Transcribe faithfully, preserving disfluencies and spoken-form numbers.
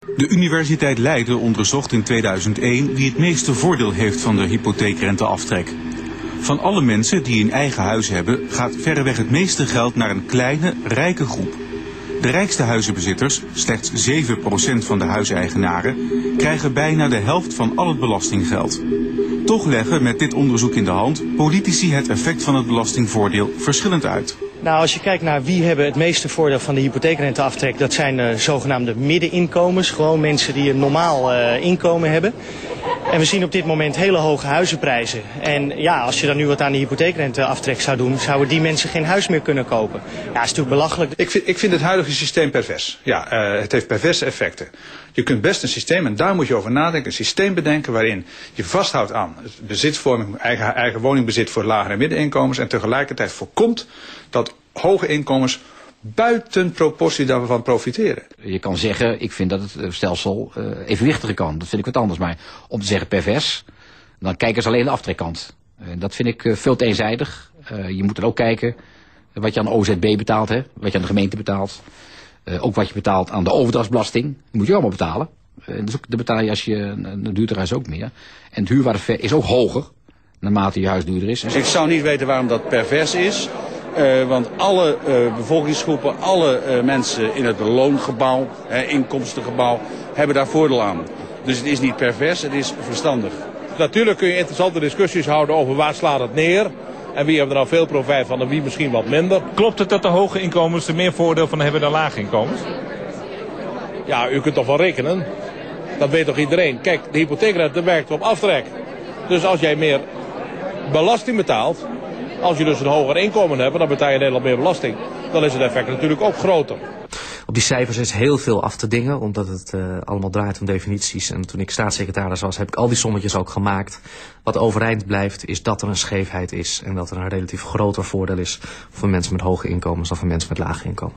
De Universiteit Leiden onderzocht in tweeduizend één wie het meeste voordeel heeft van de hypotheekrenteaftrek. Van alle mensen die een eigen huis hebben, gaat verreweg het meeste geld naar een kleine, rijke groep. De rijkste huizenbezitters, slechts zeven procent van de huiseigenaren, krijgen bijna de helft van al het belastinggeld. Toch leggen met dit onderzoek in de hand politici het effect van het belastingvoordeel verschillend uit. Nou, als je kijkt naar wie hebben het meeste voordeel van de hypotheekrenteaftrek, dat zijn uh, zogenaamde middeninkomens. Gewoon mensen die een normaal uh, inkomen hebben. En we zien op dit moment hele hoge huizenprijzen. En ja, als je dan nu wat aan de hypotheekrenteaftrek zou doen, zouden die mensen geen huis meer kunnen kopen. Ja, dat is natuurlijk belachelijk. Ik vind, ik vind het huidige systeem pervers. Ja, uh, het heeft perverse effecten. Je kunt best een systeem, en daar moet je over nadenken, een systeem bedenken waarin je vasthoudt aan bezitsvorming, eigen, eigen woningbezit voor lagere en middeninkomens en tegelijkertijd voorkomt dat hoge inkomens buiten proportie daarvan profiteren. Je kan zeggen, ik vind dat het stelsel uh, evenwichtiger kan. Dat vind ik wat anders. Maar om te zeggen pervers, dan kijken ze alleen de aftrekkant. Uh, dat vind ik uh, veel te eenzijdig. Uh, je moet dan ook kijken wat je aan de O Z B betaalt, hè? Wat je aan de gemeente betaalt. Uh, ook wat je betaalt aan de overdrachtsbelasting. Die moet je allemaal betalen. Uh, dus ook, dat betaal je als je een duurder huis ook meer. En het huurwaarde is ook hoger, naarmate je huis duurder is. Ik zou niet weten waarom dat pervers is. Uh, want alle uh, bevolkingsgroepen, alle uh, mensen in het beloongebouw, uh, inkomstengebouw, hebben daar voordeel aan. Dus het is niet pervers, het is verstandig. Natuurlijk kun je interessante discussies houden over waar slaat het neer. En wie heeft er nou veel profijt van en wie misschien wat minder. Klopt het dat de hoge inkomens er meer voordeel van hebben dan lage inkomens? Ja, u kunt toch wel rekenen. Dat weet toch iedereen. Kijk, de hypotheekrente werkt op aftrek. Dus als jij meer belasting betaalt, als je dus een hoger inkomen hebt, dan betaal je in Nederland meer belasting. Dan is het effect natuurlijk ook groter. Op die cijfers is heel veel af te dingen, omdat het uh, allemaal draait om definities. En toen ik staatssecretaris was, heb ik al die sommetjes ook gemaakt. Wat overeind blijft, is dat er een scheefheid is. En dat er een relatief groter voordeel is voor mensen met hoge inkomens dan voor mensen met lage inkomens.